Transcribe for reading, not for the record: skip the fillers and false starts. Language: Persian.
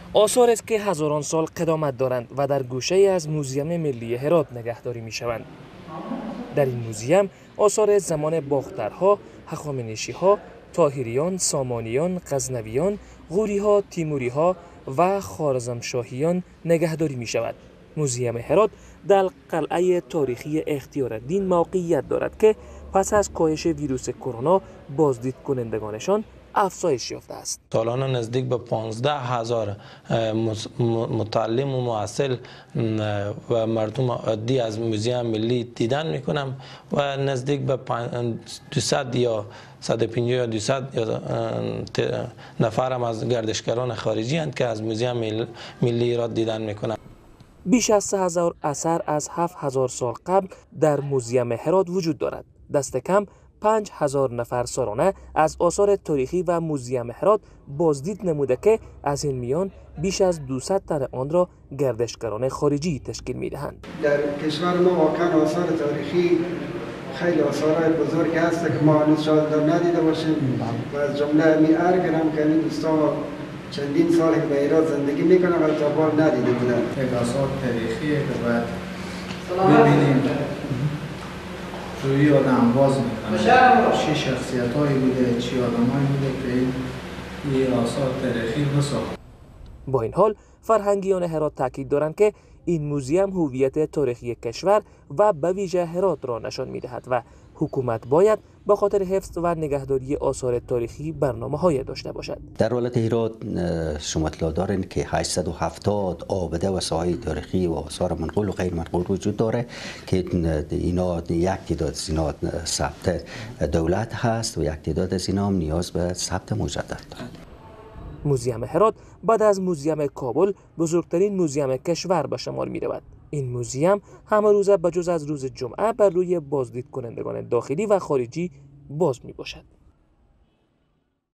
آثار است که هزاران سال قدامت دارند و در گوشه از موزیم ملی هرات نگهداری می شوند. در این موزیم آثار زمان باخترها، هخامنشی‌ها، طاهریان، سامانیان، غزنویان، غوری‌ها، تیموری‌ها و خوارزمشاهیان نگهداری می شود. موزیم هرات در قلعه تاریخی اختیارالدین موقعیت دارد که پس از کاهش ویروس کرونا بازدید کنندگانشان افزایش یافته است. سالانه نزدیک به 15,000 متعلم و معسل و مردم عادی از موزیم ملی دیدن میکنم و نزدیک به 200 یا 150 یا 200 نفر هم از گردشگران خارجی هستند که از موزیم ملی را دیدن میکنم. بیش از 3000 اثر از 7000 سال قبل در موزیم هرات وجود دارد. دست کم 5000 نفر سالانه از آثار تاریخی و موزیم هرات بازدید نموده که از این میان بیش از 200 تن آن را گردشگران خارجی تشکیل می‌دهند. در کشور ما واقعا آثار تاریخی خیلی آثارهای بزرگ هست که ما هنوز شاید ندیده باشیم و از جمله ارگ هم که این دوستان چندین سال که به ایران زندگی میکنن و تا بار ندیده بودن. یک آثار تاریخیه که باید ببینیم روی آدم باز میکنه چه شخصیت هایی بوده، چه آدم هایی بوده که این آثار تاریخی بساخت. با این حال فرهنگیان هرات تاکید دارند که این موزیم هویت تاریخی کشور و به ویژه هرات را نشان میدهد و حکومت باید به خاطر حفظ و نگهداری آثار تاریخی برنامه‌های داشته باشد. در ولایت هرات شما اطلاع دارین که 870 آبده و ساحه تاریخی و آثار منقول و غیر منقول وجود داره که اینا یک تعداد از اینا ثبت دولت هست و یک تعداد از اینا هم نیاز به ثبت مجدد دارد. موزیم هرات بعد از موزیم کابل بزرگترین موزیم کشور به شمار می رود. این موزیم همه روزه به جز از روز جمعه بر روی بازدید کنندگان داخلی و خارجی باز می باشد.